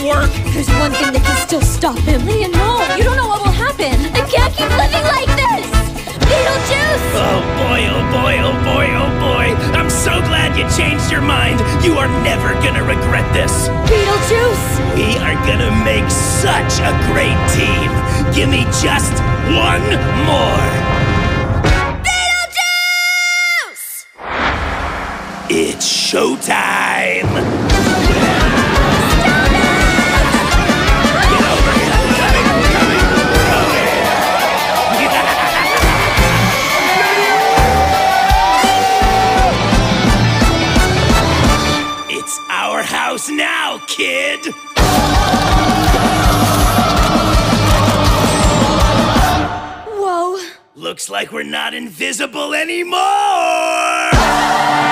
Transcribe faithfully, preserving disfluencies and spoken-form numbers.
work? There's one thing that can still stop him. Leah, no! You don't know what will happen! I can't keep living like this! Beetlejuice! Oh boy, oh boy, oh boy, oh boy! I'm so glad you changed your mind! You are never gonna regret this! Beetlejuice! We are gonna make such a great team! Give me just one more! Beetlejuice! It's showtime! It's our house now, kid! Whoa. Looks like we're not invisible anymore!